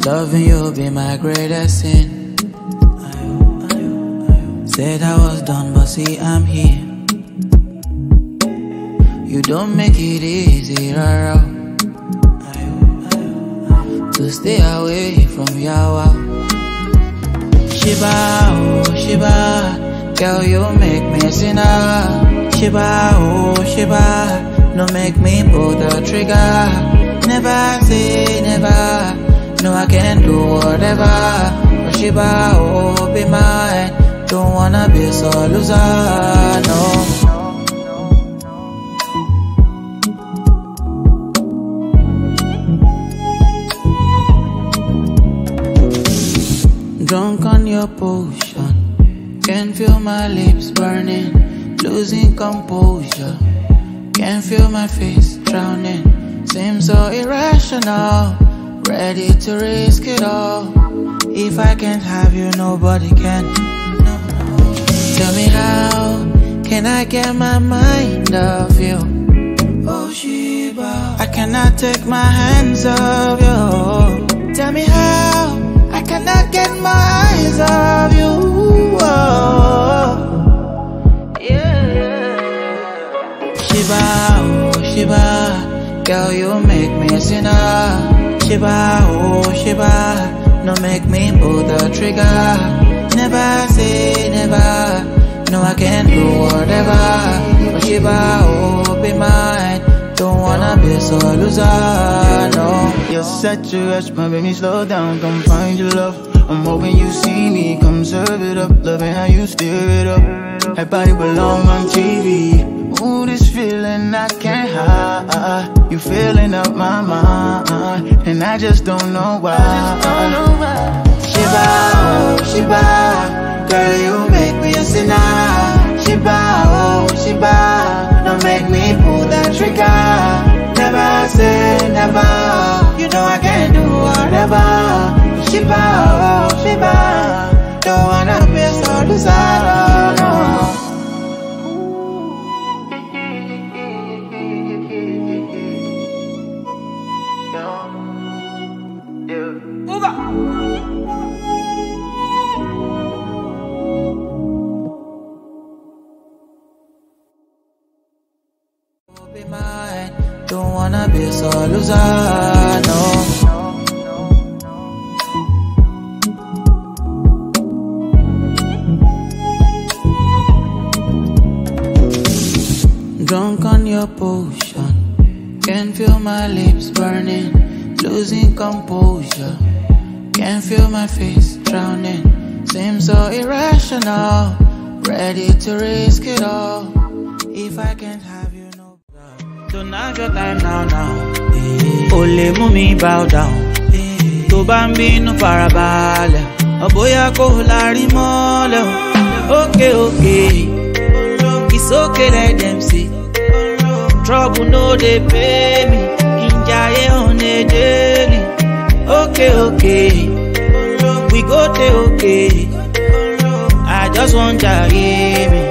Loving you be my greatest sin. Said I was done, but see I'm here. You don't make it easy, rara, to stay away from yawa. Sheba, oh Sheba, girl you make me sinner. Sheba, oh Sheba, no make me pull the trigger. Never say never, no I can do whatever. But Sheba, oh be mine, don't wanna be so loser, no. Drunk on your potion, can feel my lips burning, losing composure. Can feel my face drowning, seems so irrational, ready to risk it all. If I can't have you, nobody can. No. Tell me how can I get my mind off you? Oh Sheba, I cannot take my hands off you. Tell me how I cannot get my eyes off you. Oh, yeah. Sheba, oh Sheba, girl you make me sinner. Sheba, oh Sheba, no make me pull the trigger. Never say never, no I can do whatever. But Sheba, oh be mine, don't wanna be so loser, no. You're such a rush, my baby, slow down, come find your love. I'm hoping you see me, come serve it up. Loving how you stir it up, that body belong on TV. Ooh, this feeling I can't hide. You filling up my mind, and I just don't know why. Sheba, oh Sheba, girl you make me a sinner. Sheba, oh Sheba, don't make me pull that trigger. Never say never, you know I can do whatever. Sheba, oh Sheba, don't wanna be so loser, no. Be mine, don't wanna be so loser, no. Drunk on your potion, can feel my lips burning, losing composure. Can feel my face drowning, seems so irrational, ready to risk it all. If I can't have you, no. Don't have your time now. Only mummy bow down. To bambi no parabale. Oboya ko lari mole. Okay. It's okay, let them see. Trouble no they pay me. Injaye on a daily. Okay. We go there, okay. I just want to hear me.